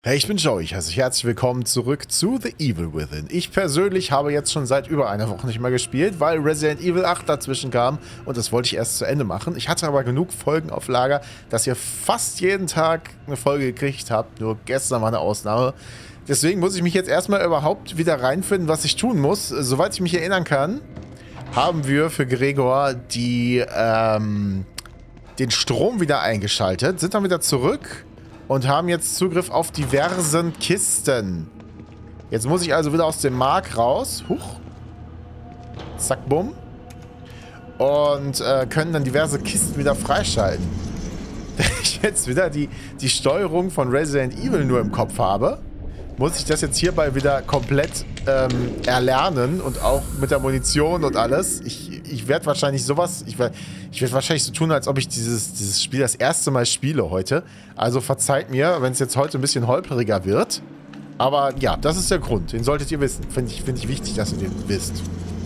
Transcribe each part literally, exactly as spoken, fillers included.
Hey, ich bin Joey, ich heiße euch herzlich willkommen zurück zu The Evil Within. Ich persönlich habe jetzt schon seit über einer Woche nicht mehr gespielt, weil Resident Evil acht dazwischen kam und das wollte ich erst zu Ende machen. Ich hatte aber genug Folgen auf Lager, dass ihr fast jeden Tag eine Folge gekriegt habt, nur gestern war eine Ausnahme. Deswegen muss ich mich jetzt erstmal überhaupt wieder reinfinden, was ich tun muss. Soweit ich mich erinnern kann, haben wir für Gregor die, ähm, den Strom wieder eingeschaltet, sind dann wieder zurück und haben jetzt Zugriff auf diversen Kisten. Jetzt muss ich also wieder aus dem Mark raus. Huch. Zack, bumm. Und äh, können dann diverse Kisten wieder freischalten. Da ich jetzt wieder die, die Steuerung von Resident Evil nur im Kopf habe, muss ich das jetzt hierbei wieder komplett ähm, erlernen und auch mit der Munition und alles. Ich, ich werde wahrscheinlich sowas, ich werde ich werd wahrscheinlich so tun, als ob ich dieses, dieses Spiel das erste Mal spiele heute. Also verzeiht mir, wenn es jetzt heute ein bisschen holpriger wird. Aber ja, das ist der Grund. Den solltet ihr wissen. Finde ich, find ich wichtig, dass ihr den wisst.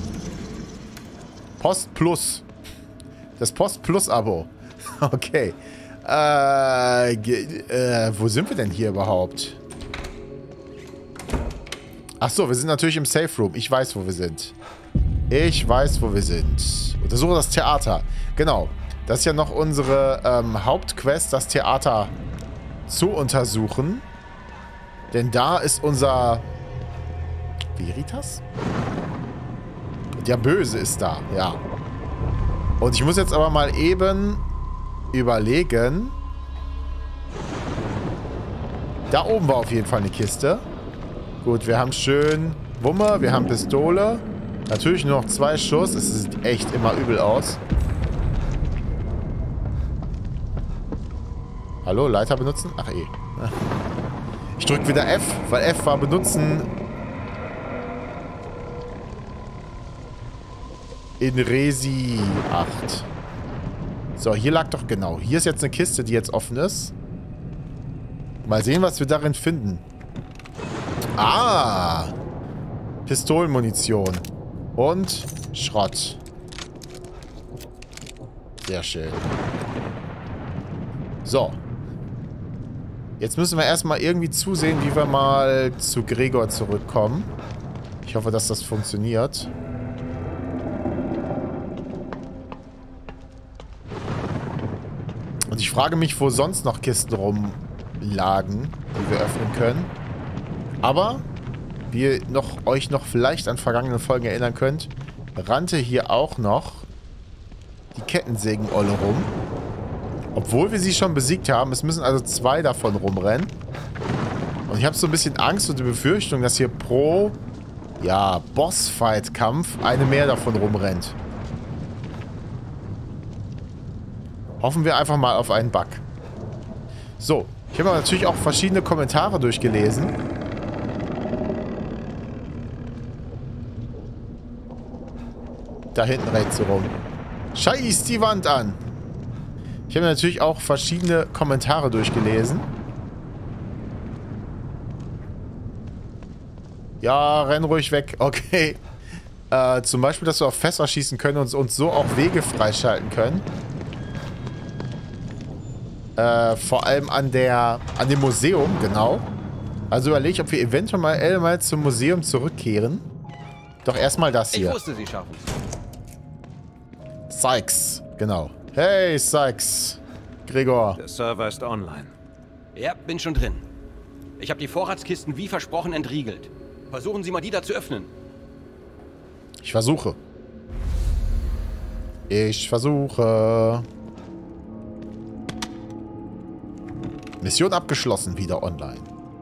Post Plus. Das Post Plus Abo. Okay. Äh, äh, wo sind wir denn hier überhaupt? Achso, wir sind natürlich im Safe Room. Ich weiß, wo wir sind. Ich weiß, wo wir sind. Untersuche das Theater. Genau. Das ist ja noch unsere ähm, Hauptquest, das Theater zu untersuchen. Denn da ist unser... Veritas? Der Böse ist da, ja. Und ich muss jetzt aber mal eben überlegen. Da oben war auf jeden Fall eine Kiste. Gut, wir haben schön Wumme, wir haben Pistole. Natürlich nur noch zwei Schuss. Es sieht echt immer übel aus. Hallo, Leiter benutzen? Ach eh. Ich drücke wieder F, weil F war benutzen in Resi acht. So, hier lag doch genau. Hier ist jetzt eine Kiste, die jetzt offen ist. Mal sehen, was wir darin finden. Ah! Pistolenmunition. Und Schrott. Sehr schön. So. Jetzt müssen wir erstmal irgendwie zusehen, wie wir mal zu Gregor zurückkommen. Ich hoffe, dass das funktioniert. Und ich frage mich, wo sonst noch Kisten rumlagen, die wir öffnen können. Aber, wie ihr noch, euch noch vielleicht an vergangenen Folgen erinnern könnt, rannte hier auch noch die Kettensägen-Olle rum. Obwohl wir sie schon besiegt haben. Es müssen also zwei davon rumrennen. Und ich habe so ein bisschen Angst und die Befürchtung, dass hier pro, ja, Bossfight-Kampf eine mehr davon rumrennt. Hoffen wir einfach mal auf einen Bug. So, ich habe natürlich auch verschiedene Kommentare durchgelesen. Da hinten rennt sie rum. Scheiß die Wand an. Ich habe natürlich auch verschiedene Kommentare durchgelesen. Ja, renn ruhig weg. Okay. Äh, zum Beispiel, dass wir auf Fässer schießen können und uns so auch Wege freischalten können. Äh, vor allem an der, an dem Museum, genau. Also überlege ich, ob wir eventuell mal zum Museum zurückkehren. Doch erstmal das hier. Ich wusste, Sie schaffen es. Sykes, genau. Hey, Sykes. Gregor. Der Server ist online. Ja, bin schon drin. Ich habe die Vorratskisten wie versprochen entriegelt. Versuchen Sie mal, die da zu öffnen. Ich versuche. Ich versuche. Mission abgeschlossen, wieder online.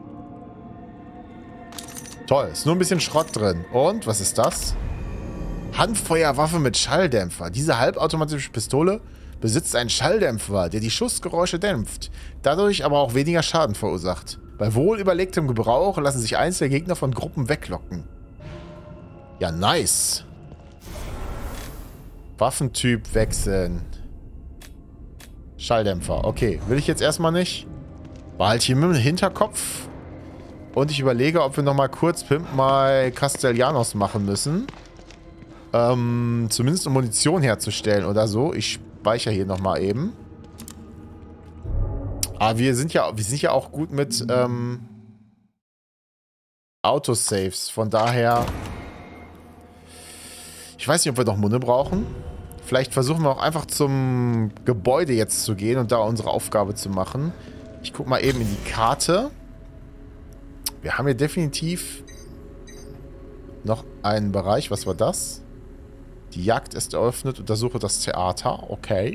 Toll, ist nur ein bisschen Schrott drin. Und, was ist das? Handfeuerwaffe mit Schalldämpfer. Diese halbautomatische Pistole besitzt einen Schalldämpfer, der die Schussgeräusche dämpft, dadurch aber auch weniger Schaden verursacht. Bei wohl überlegtem Gebrauch lassen sich einzelne Gegner von Gruppen weglocken. Ja, nice. Waffentyp wechseln. Schalldämpfer. Okay, will ich jetzt erstmal nicht. Behalte hier mit dem Hinterkopf. Und ich überlege, ob wir nochmal kurz Pimp mal Castellanos machen müssen. Ähm, zumindest um Munition herzustellen oder so. Ich speichere hier nochmal eben. Aber wir sind ja, wir sind ja auch gut mit, ähm, Autosaves. Von daher... Ich weiß nicht, ob wir noch Munde brauchen. Vielleicht versuchen wir auch einfach zum Gebäude jetzt zu gehen und da unsere Aufgabe zu machen. Ich gucke mal eben in die Karte. Wir haben hier definitiv noch einen Bereich. Was war das? Die Jagd ist eröffnet. Untersuche das Theater. Okay.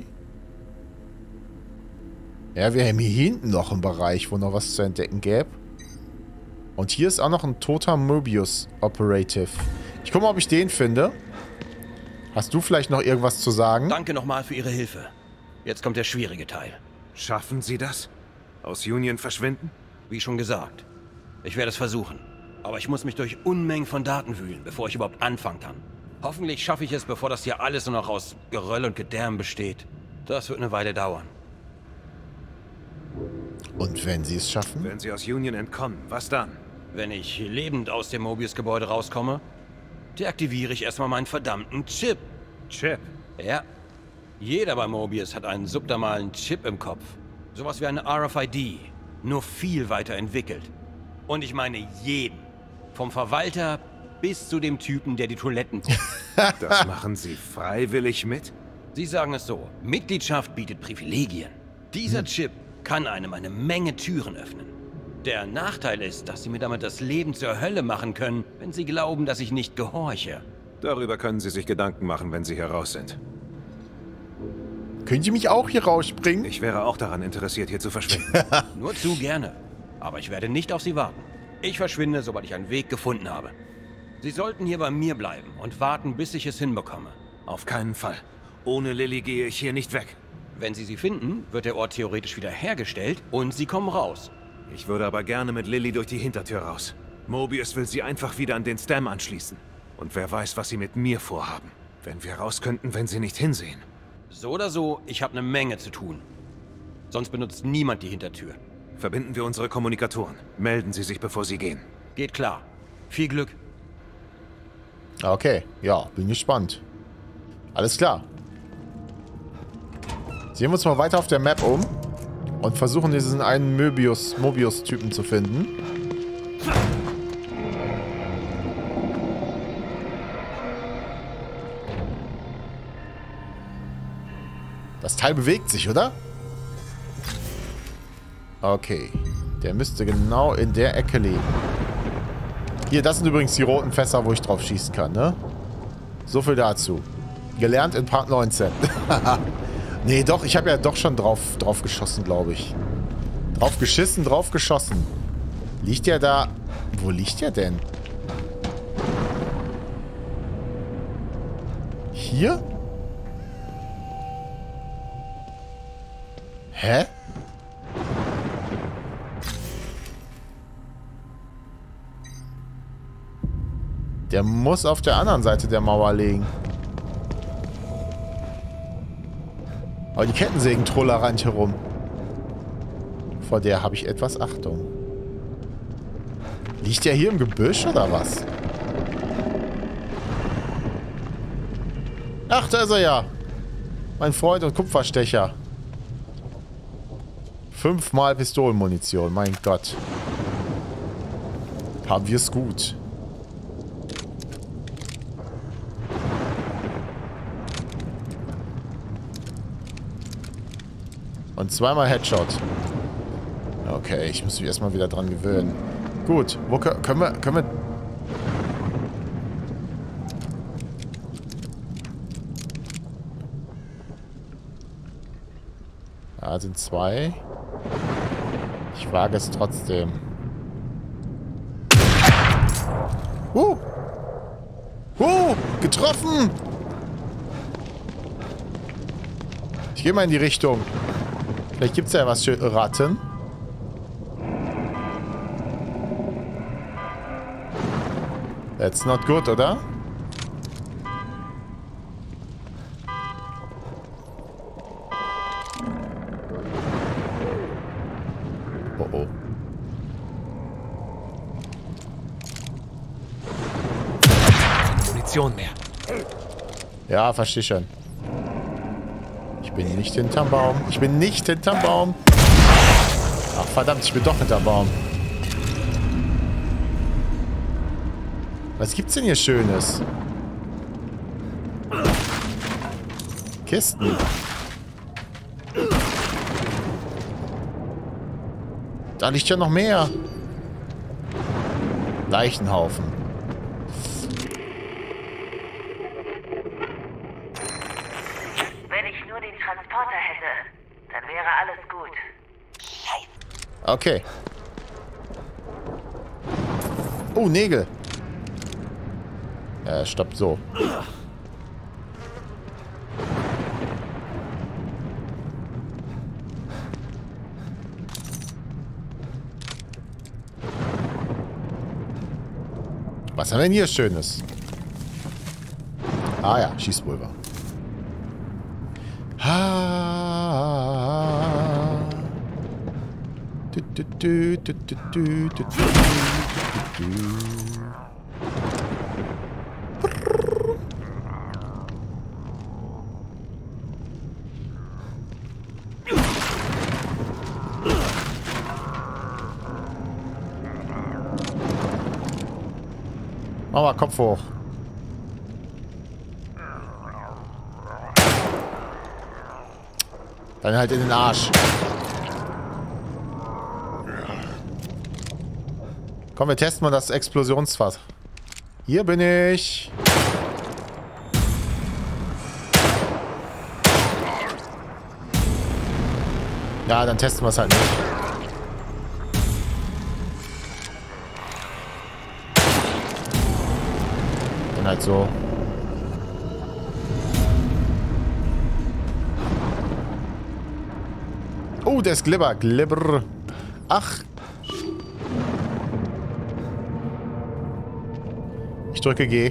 Ja, wir haben hier hinten noch einen Bereich, wo noch was zu entdecken gäbe. Und hier ist auch noch ein toter Mobius Operative. Ich gucke mal, ob ich den finde. Hast du vielleicht noch irgendwas zu sagen? Danke nochmal für Ihre Hilfe. Jetzt kommt der schwierige Teil. Schaffen Sie das? Aus Union verschwinden? Wie schon gesagt. Ich werde es versuchen. Aber ich muss mich durch Unmengen von Daten wühlen, bevor ich überhaupt anfangen kann. Hoffentlich schaffe ich es, bevor das hier alles nur noch aus Geröll und Gedärm besteht. Das wird eine Weile dauern. Und wenn Sie es schaffen? Wenn Sie aus Union entkommen, was dann? Wenn ich lebend aus dem Mobius-Gebäude rauskomme, deaktiviere ich erstmal meinen verdammten Chip. Chip? Ja. Jeder bei Mobius hat einen subdermalen Chip im Kopf. Sowas wie eine R F I D. Nur viel weiter entwickelt. Und ich meine jeden. Vom Verwalter bis zu dem Typen, der die Toiletten putzt. Das machen Sie freiwillig mit? Sie sagen es so. Mitgliedschaft bietet Privilegien. Dieser Chip kann einem eine Menge Türen öffnen. Der Nachteil ist, dass Sie mir damit das Leben zur Hölle machen können, wenn Sie glauben, dass ich nicht gehorche. Darüber können Sie sich Gedanken machen, wenn Sie hier raus sind. Können Sie mich auch hier rausspringen? Ich wäre auch daran interessiert, hier zu verschwinden. Nur zu gerne. Aber ich werde nicht auf Sie warten. Ich verschwinde, sobald ich einen Weg gefunden habe. Sie sollten hier bei mir bleiben und warten, bis ich es hinbekomme. Auf keinen Fall. Ohne Lilly gehe ich hier nicht weg. Wenn Sie sie finden, wird der Ort theoretisch wieder hergestellt und Sie kommen raus. Ich würde aber gerne mit Lilly durch die Hintertür raus. Mobius will sie einfach wieder an den Stam anschließen. Und wer weiß, was sie mit mir vorhaben. Wenn wir raus könnten, wenn sie nicht hinsehen. So oder so, ich habe eine Menge zu tun. Sonst benutzt niemand die Hintertür. Verbinden wir unsere Kommunikatoren. Melden Sie sich, bevor Sie gehen. Geht klar. Viel Glück. Okay, ja, bin gespannt. Alles klar. Sehen wir uns mal weiter auf der Map um. Und versuchen diesen einen Mobius, Mobius-Typen zu finden. Das Teil bewegt sich, oder? Okay. Der müsste genau in der Ecke liegen. Hier, das sind übrigens die roten Fässer, wo ich drauf schießen kann, ne? So viel dazu. Gelernt in Part neunzehn. Nee, doch, ich habe ja doch schon drauf, drauf geschossen, glaube ich. Drauf geschissen, drauf geschossen. Liegt der da... Wo liegt der denn? Hier? Hä? Der muss auf der anderen Seite der Mauer liegen. Aber die Kettensägen-Troller rannt herum. Vor der habe ich etwas Achtung. Liegt der hier im Gebüsch oder was? Ach, da ist er ja. Mein Freund und Kupferstecher. Fünfmal Pistolenmunition, mein Gott. Haben wir es gut. Und zweimal Headshot. Okay, ich muss mich erstmal wieder dran gewöhnen. Gut, wo können wir... Können wir... Da sind zwei. Ich wage es trotzdem. Uh! Uh! Getroffen! Ich gehe mal in die Richtung. Vielleicht gibt es ja was für Ratten. That's not good, oder? Oh oh. Munition mehr. Ja, verstehe schon. Ich bin nicht hinterm Baum. Ich bin nicht hinterm Baum. Ach verdammt, ich bin doch hinterm Baum. Was gibt's denn hier Schönes? Kisten. Da liegt ja noch mehr. Leichenhaufen. Wenn ich nur den Transporter hätte, dann wäre alles gut. Okay. Oh, Nägel. Ja, stoppt so. Was haben wir denn hier Schönes? Ah ja, Schießpulver. Ha. Du, du, du, du, du, du, du, du, du. Mach mal Kopf hoch. Dann halt in den Arsch. Komm, wir testen mal das Explosionsfass. Hier bin ich. Ja, dann testen wir es halt nicht. Dann halt so. Oh, der ist Glibber. Glibber. Ach. Ich drücke G.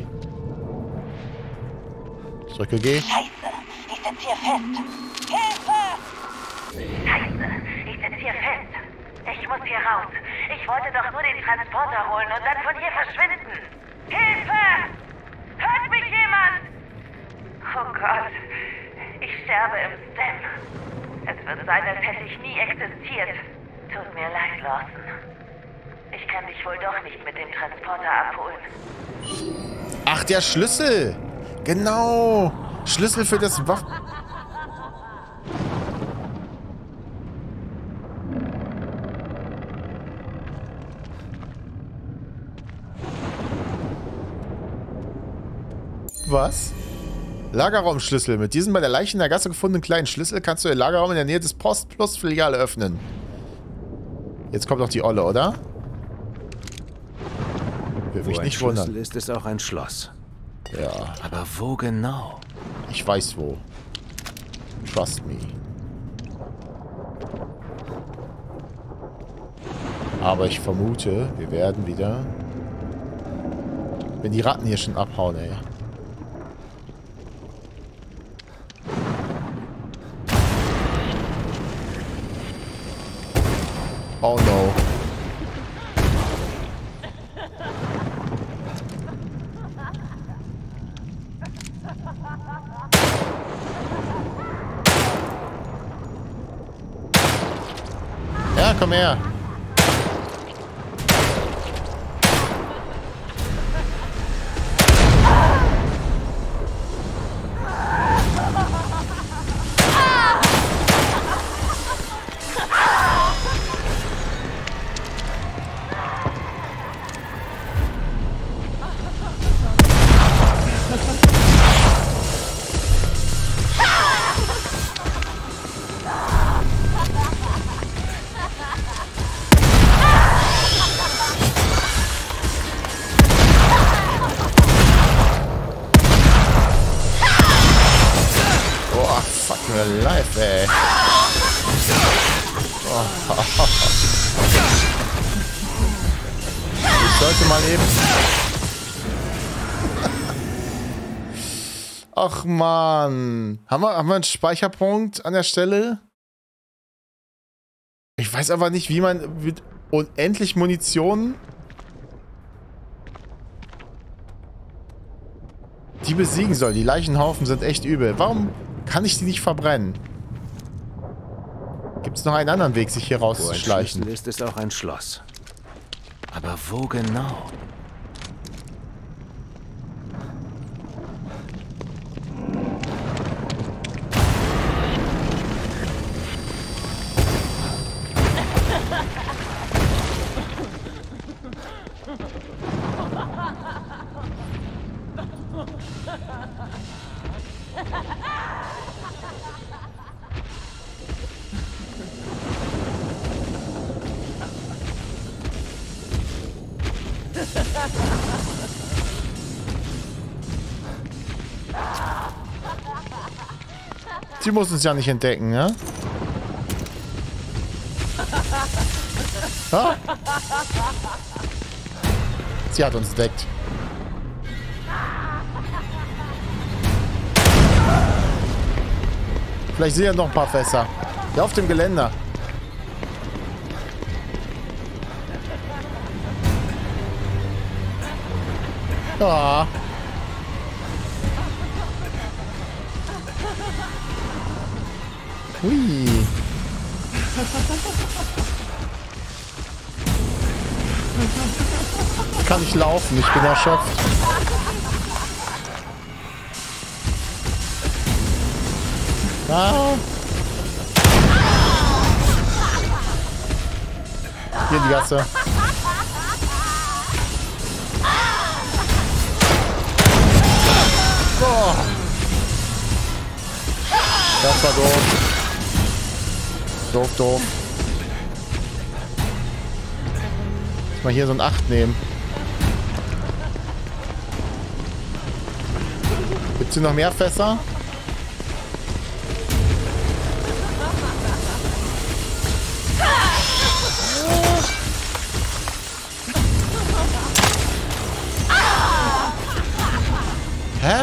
Ich drücke G. Scheiße, ich sitze hier fest. Hilfe! Scheiße, ich sitze hier fest. Ich muss hier raus. Ich wollte doch nur den Transporter holen und dann von hier verschwinden. Hilfe! Hört mich jemand? Oh Gott, ich sterbe im Stem. Es wird sein, als hätte ich nie existiert. Tut mir leid, Lawson. Ich kann dich wohl doch nicht mit dem Transporter abholen. Ach, der Schlüssel. Genau. Schlüssel für das Waffen... Was? Lagerraumschlüssel. Mit diesem bei der Leiche in der Gasse gefundenen kleinen Schlüssel kannst du den Lagerraum in der Nähe des Post-Plus-Filiale öffnen. Jetzt kommt noch die Olle, oder? Würde mich nicht wundern. Wo ein Schlüssel ist, ist auch ein Schloss. Ja. Aber wo genau? Ich weiß wo. Trust me. Aber ich vermute, wir werden wieder... Wenn die Ratten hier schon abhauen, ey. Oh no. Ja, komm her. Life, ey. Oh. Ich sollte mal eben... Ach man. Haben wir, haben wir einen Speicherpunkt an der Stelle? Ich weiß aber nicht, wie man mit unendlich Munition... die besiegen soll. Die Leichenhaufen sind echt übel. Warum kann ich die nicht verbrennen? Gibt es noch einen anderen Weg, sich hier rauszuschleichen? Wo ein Schlüssel ist, ist auch ein Schloss. Aber wo genau? Sie muss uns ja nicht entdecken, ne? Ah. Sie hat uns entdeckt. Vielleicht sind ja noch ein paar Fässer. Ja, auf dem Geländer. Ja. Hui. Ich kann nicht laufen, ich bin erschöpft. Ah. Hier in die Gasse. Oh. Das war doof. Doof, doof. Lass mal hier so ein acht nehmen. Gibt's hier noch mehr Fässer? Hä?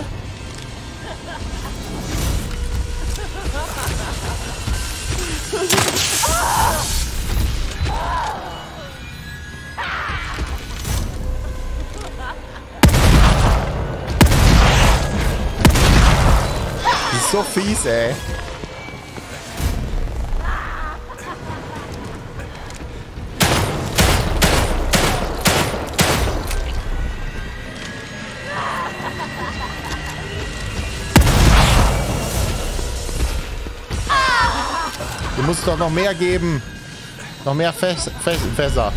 Die ist so fies, ey. Du musst doch noch mehr geben. Noch mehr Fäs Fäs Fässer.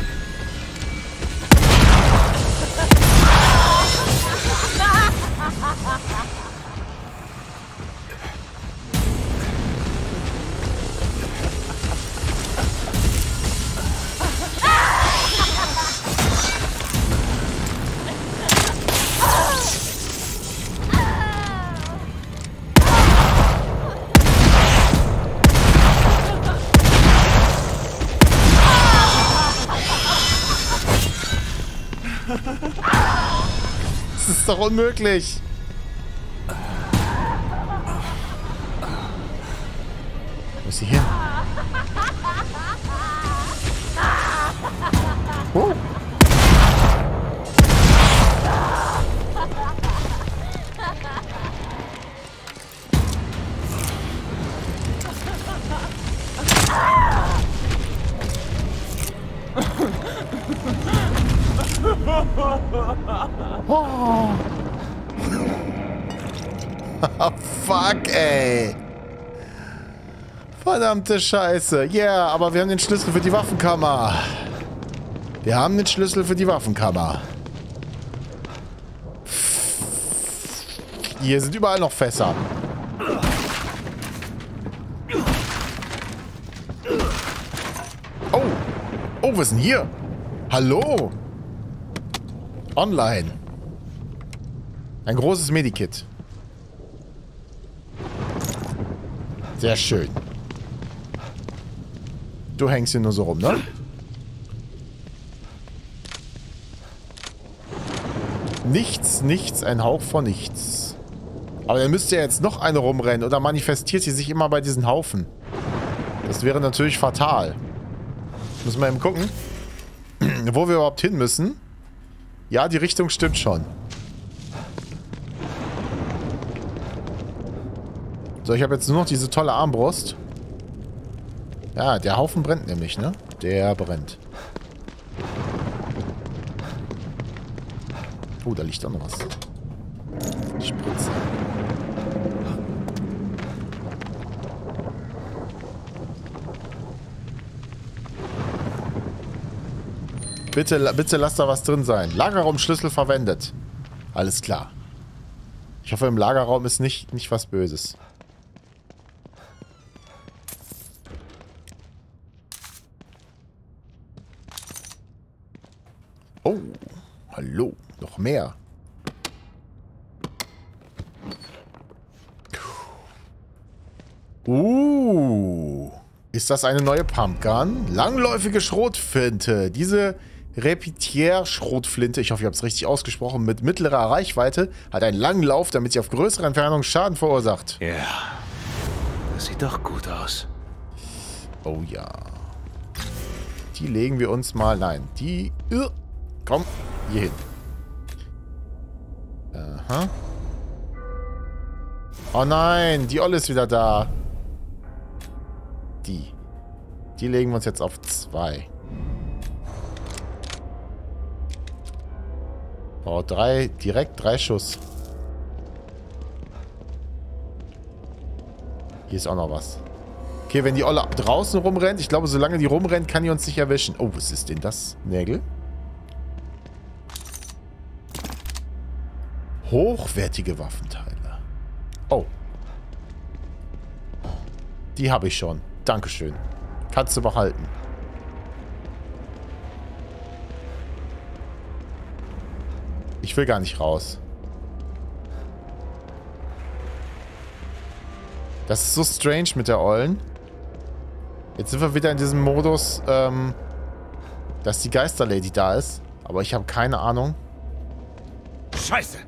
Das ist doch unmöglich. Wo ist sie hin? Oh. Oh. Fuck, ey. Verdammte Scheiße. Ja, yeah, aber wir haben den Schlüssel für die Waffenkammer. Wir haben den Schlüssel für die Waffenkammer. Hier sind überall noch Fässer. Oh. Oh, was ist denn hier? Hallo. Online. Ein großes Medikit. Sehr schön. Du hängst hier nur so rum, ne? Nichts, nichts, ein Hauch von nichts. Aber dann müsste ja jetzt noch eine rumrennen oder manifestiert sie sich immer bei diesen Haufen. Das wäre natürlich fatal. Müssen wir eben gucken, wo wir überhaupt hin müssen. Ja, die Richtung stimmt schon. So, ich habe jetzt nur noch diese tolle Armbrust. Ja, der Haufen brennt nämlich, ne? Der brennt. Oh, da liegt auch noch was. Spritze. Bitte, bitte lass da was drin sein. Lagerraumschlüssel verwendet. Alles klar. Ich hoffe, im Lagerraum ist nicht, nicht was Böses. Oh, hallo. Noch mehr. Uh, ist das eine neue Pumpgun? Langläufige Schrotflinte. Diese Repetier-Schrotflinte, ich hoffe, ich habe es richtig ausgesprochen, mit mittlerer Reichweite, hat einen langen Lauf, damit sie auf größere Entfernung Schaden verursacht. Ja, das sieht doch gut aus. Oh ja. Die legen wir uns mal... Nein, die... Uh, komm, hier hin. Aha. Oh nein, die Olle ist wieder da. Die. Die legen wir uns jetzt auf zwei. Oh, drei, direkt drei Schuss. Hier ist auch noch was. Okay, wenn die Olle draußen rumrennt, ich glaube, solange die rumrennt, kann die uns nicht erwischen. Oh, was ist denn das? Nägel? Hochwertige Waffenteile. Oh. Die habe ich schon. Dankeschön. Kannst du behalten. Ich will gar nicht raus. Das ist so strange mit der Ollen. Jetzt sind wir wieder in diesem Modus, ähm, dass die Geisterlady da ist. Aber ich habe keine Ahnung. Scheiße!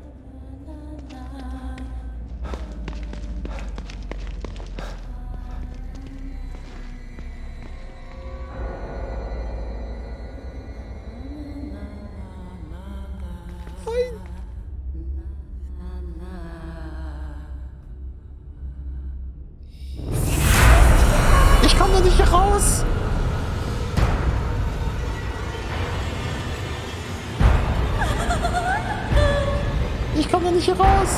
Ich komme da nicht hier raus. Ich komme da nicht hier raus.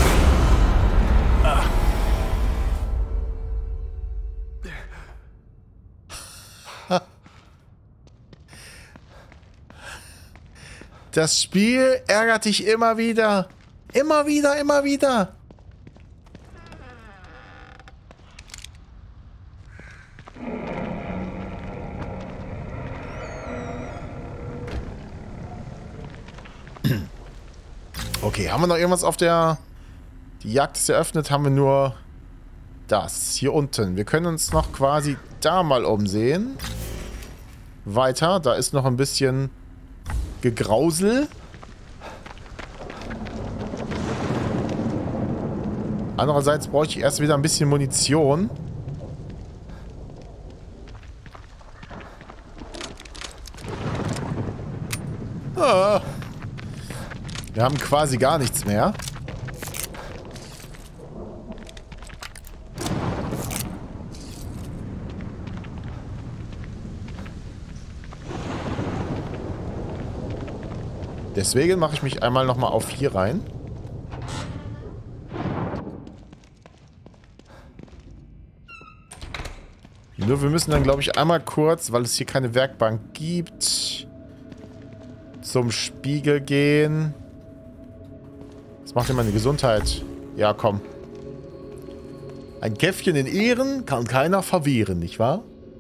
Das Spiel ärgert dich immer wieder. Immer wieder, immer wieder. Okay, haben wir noch irgendwas auf der... Die Jagd ist eröffnet, haben wir nur das hier unten. Wir können uns noch quasi da mal umsehen. Weiter, da ist noch ein bisschen Gegrausel. Andererseits bräuchte ich erst wieder ein bisschen Munition. Ah. Wir haben quasi gar nichts mehr. Deswegen mache ich mich einmal nochmal auf hier rein. Nur wir müssen dann, glaube ich, einmal kurz, weil es hier keine Werkbank gibt, zum Spiegel gehen. Was macht denn meine Gesundheit? Ja, komm. Ein Käffchen in Ehren kann keiner verwehren, nicht wahr?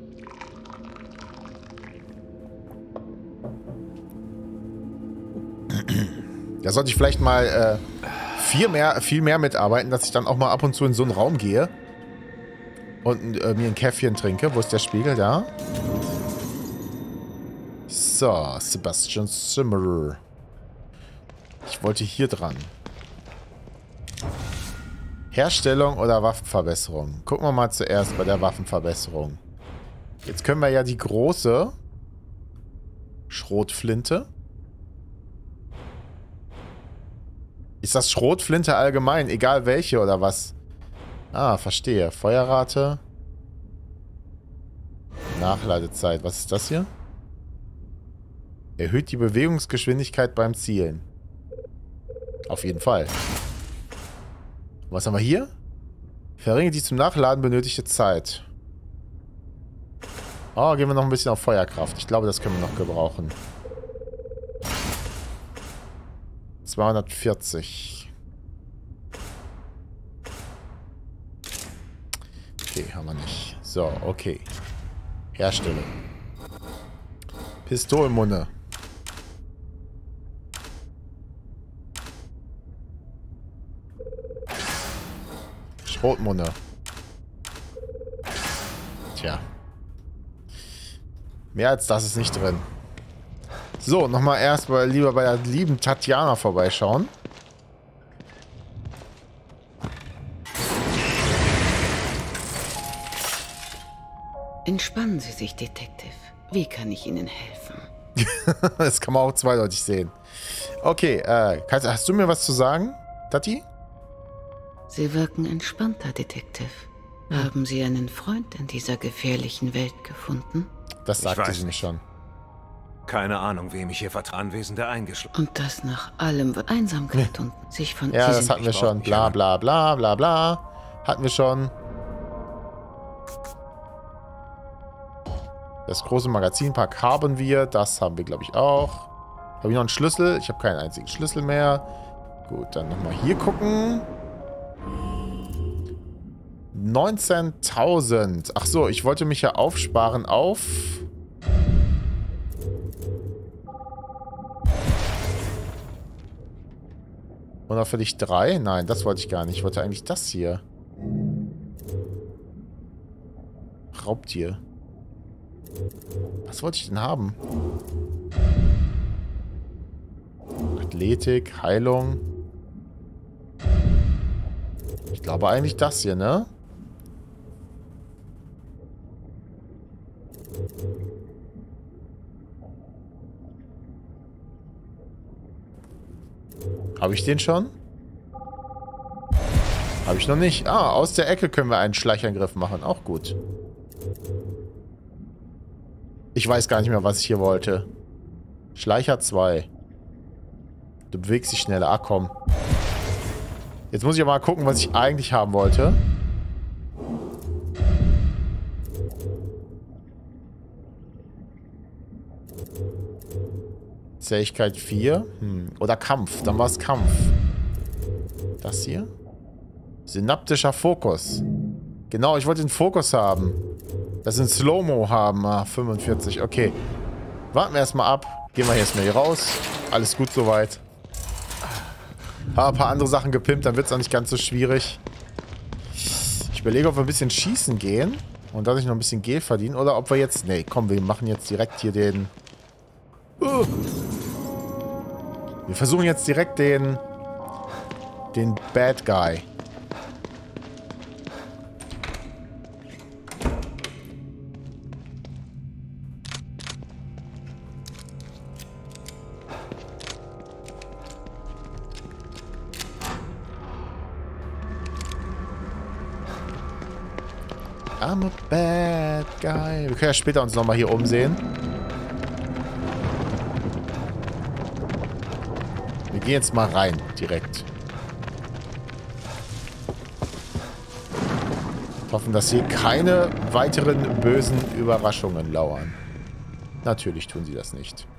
Da sollte ich vielleicht mal äh, viel, mehr, viel mehr mitarbeiten, dass ich dann auch mal ab und zu in so einen Raum gehe und äh, mir ein Käffchen trinke. Wo ist der Spiegel? Da. So, Sebastian Zimmer. Ich wollte hier dran. Herstellung oder Waffenverbesserung? Gucken wir mal zuerst bei der Waffenverbesserung. Jetzt können wir ja die große Schrotflinte. Ist das Schrotflinte allgemein? Egal welche oder was? Ah, verstehe. Feuerrate. Nachladezeit. Was ist das hier? Erhöht die Bewegungsgeschwindigkeit beim Zielen. Auf jeden Fall. Was haben wir hier? Verringert die zum Nachladen benötigte Zeit. Oh, gehen wir noch ein bisschen auf Feuerkraft. Ich glaube, das können wir noch gebrauchen. zweihundertvierzig. Okay, haben wir nicht. So, okay. Herstellung. Pistolenmunde. Schrotmunde. Tja. Mehr als das ist nicht drin. So, nochmal erst mal lieber bei der lieben Tatjana vorbeischauen. Entspannen Sie sich, Detective. Wie kann ich Ihnen helfen? Das kann man auch zweideutig sehen. Okay, äh, kannst, hast du mir was zu sagen, Tati? Sie wirken entspannter, Detective. Hm. Haben Sie einen Freund in dieser gefährlichen Welt gefunden? Das sagte sie mir schon. Keine Ahnung, wem ich hier Anwesende eingeschlossen. Und das nach allem wird Einsamkeit und sich von... Ja, Sie das hatten wir schon. Bla bla bla bla bla. Hatten wir schon. Das große Magazinpark haben wir. Das haben wir, glaube ich, auch. Habe ich noch einen Schlüssel? Ich habe keinen einzigen Schlüssel mehr. Gut, dann nochmal hier gucken. neunzehntausend. Ach so, ich wollte mich ja aufsparen auf... Oder für dich drei? Nein, das wollte ich gar nicht. Ich wollte eigentlich das hier. Raubtier. Was wollte ich denn haben? Athletik, Heilung. Ich glaube eigentlich das hier, ne? Habe ich den schon? Habe ich noch nicht. Ah, aus der Ecke können wir einen Schleichangriff machen. Auch gut. Ich weiß gar nicht mehr, was ich hier wollte. Schleicher zwei. Du bewegst dich schneller. Ah, komm. Jetzt muss ich aber mal gucken, was ich eigentlich haben wollte. Zähigkeit vier. Hm. Oder Kampf. Dann war es Kampf. Das hier? Synaptischer Fokus. Genau, ich wollte den Fokus haben. Das sind Slow-Mo haben. Ah, fünfundvierzig. Okay. Warten wir erstmal ab. Gehen wir hier erstmal hier raus. Alles gut soweit. Haben ein paar andere Sachen gepimpt, dann wird es auch nicht ganz so schwierig. Ich überlege, ob wir ein bisschen schießen gehen. Und dadurch noch ein bisschen Geld verdienen. Oder ob wir jetzt... Nee, komm, wir machen jetzt direkt hier den... Uh. Wir versuchen jetzt direkt den... Den Bad Guy. I'm a bad guy. Wir können ja später uns nochmal hier umsehen. Wir gehen jetzt mal rein, direkt. Hoffen, dass hier keine weiteren bösen Überraschungen lauern. Natürlich tun sie das nicht.